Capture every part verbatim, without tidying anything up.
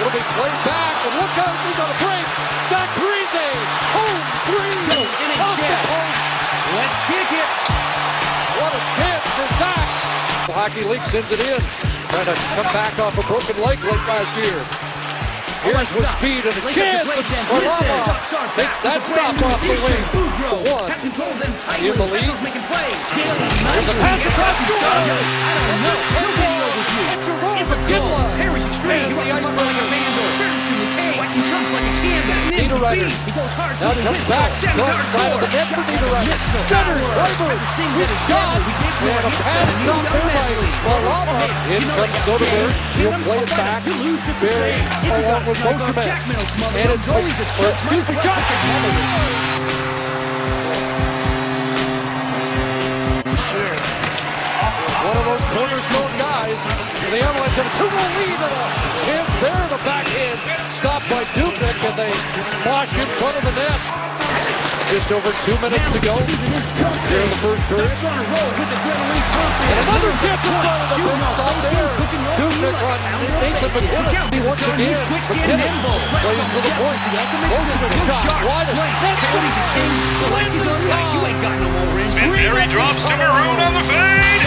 Moving play back, and look out, he's on a break. Zach Parise, home three, off the post. Let's kick it. What a chance for Zach. The Hockey League sends it in, trying to come back off a broken leg late last year. Here's with speed and a chance, and Varlamov makes that stop off the wing. The one in the lead. There's a pass across the goal. I don't know. No video overview. It's a goal. Harry's extreme. He runs like a vandal. Ferguson McKay. He jumps like a camel. Niederreiter. He goes hard to Now the comes back to the side of the net for Niederreiter. Centers, Reimer, with shot, and a pass stop there by Varlamov. In comes Soderberg. He'll play it back. Barry along with Moseman. And it's, or excuse me, Johnson. One of those cornerstone guys. The Avalanche have a two one lead and a chance there in the backhand. Stopped by Dubnyk, and they smash in front of the net. Just over two minutes to go here in the first period. And another chance in front of the big stop there. Dubnyk on Nathan MacKinnon once again. MacKinnon plays to the point. Moseman shot wide. And Barry drops to Maroon on the fade.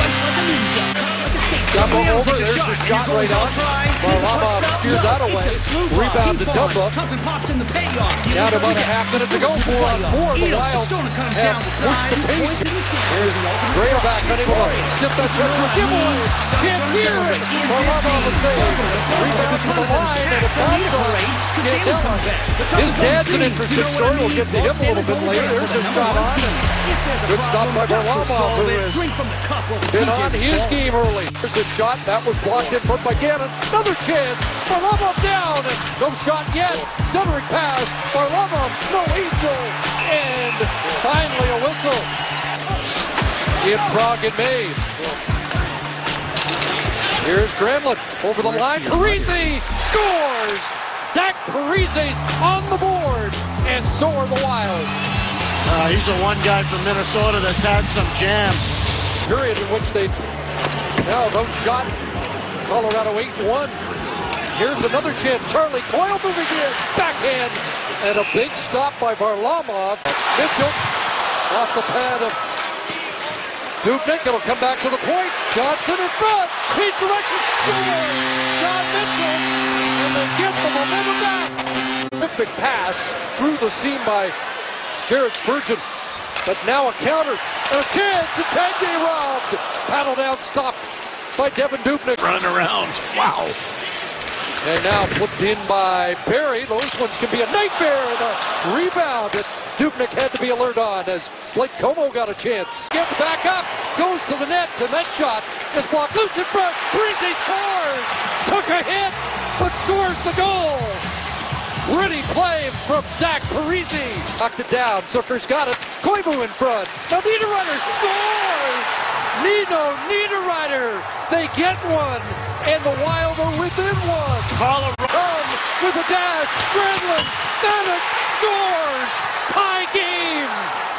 Dumba over, there's the shot right on. Varlamov steered that away. Rebound to Dumba. Down to about a half minute to go. Four on four. The Wild have pushed the pace. Here's Grailback unable to sift that shot for a giveaway. Chance here. Varlamov will save. Rebound to the line and a pass to His dad's an interesting story. We'll get to him a little bit later. There's a shot on. Good stop by Varlamov, who has been on his game early. There's a shot that was blocked in front by Gannon. Another chance. Varlamov down, and no shot yet. Centering pass. Varlamov, Snow Angel, and finally a whistle in Prague in May. Here's Granlund over the line. Parise scores. Zach Parise's on the board, and so are the Wild. Uh, he's the one guy from Minnesota that's had some jam. Period in which they now no shot. Colorado eight one. Here's another chance. Charlie Coyle moving in. Backhand. And a big stop by Varlamov. Mitchell off the pad of Dubnyk. It'll come back to the point. Johnson in front. Change direction. Score. John Mitchell. And they get the momentum back. Terrific pass through the seam by Jared Spurgeon. But now a counter. And a chance. And Tanguay robbed. Paddle down. Stop by Devan Dubnyk. Running around. Wow. And now flipped in by Barry. Those ones can be a nightmare. And a rebound that Dubnyk had to be alert on as Blake Como got a chance. Gets back up. Goes to the net. And that shot is blocked loose in front. Parise scores. Took a hit. But scores the goal. Pretty play from Zach Parise. Knocked it down. Zucker's got it. Koivu in front. Now Niederreiter scores. Nino Niederreiter. They get one. And the Wild are within one. Colorado with a dash. Granlund. Bannock scores. Tie game.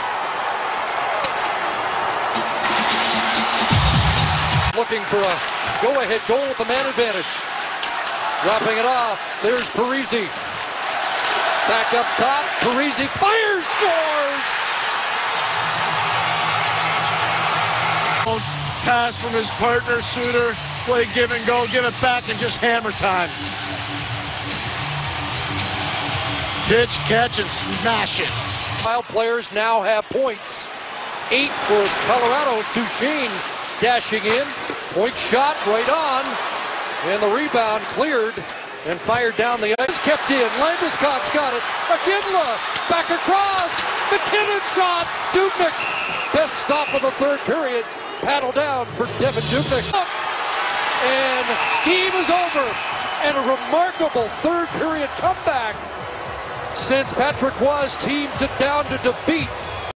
Looking for a go-ahead goal with the man advantage. Dropping it off. There's Parise. Back up top. Parise fires. Scores. Pass from his partner, Suter. Play give and go, give it back, and just hammer time. Pitch, catch, and smash it. Wild players now have points. Eight for Colorado. Duchesne dashing in. Point shot right on. And the rebound cleared and fired down the ice. Kept in. Landeskog's got it. Iginla back across. MacKinnon shot. Dubnyk. Best stop of the third period. Paddle down for Devan Dubnyk. And game is over. And a remarkable third period comeback since Patrick Roy's team to down to defeat